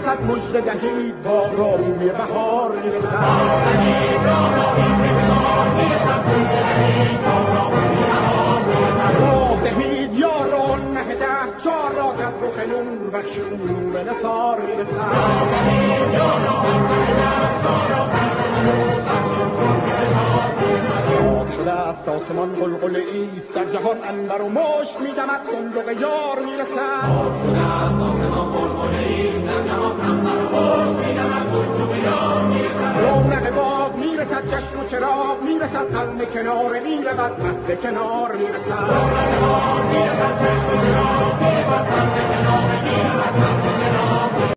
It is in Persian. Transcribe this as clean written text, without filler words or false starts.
میرسد مژده دهید باران بهار میرسد راه دهید یاران مه ده چار را از رخ نور بخشید نور نثار میرسد شده است آسمان قلقله ایست در جهان عنبر و مشک میدمد صندوق یار میرسد رونق باغ میرسد چشم و چراغ میرسد قلب کنار میرود مهد کنار میرسد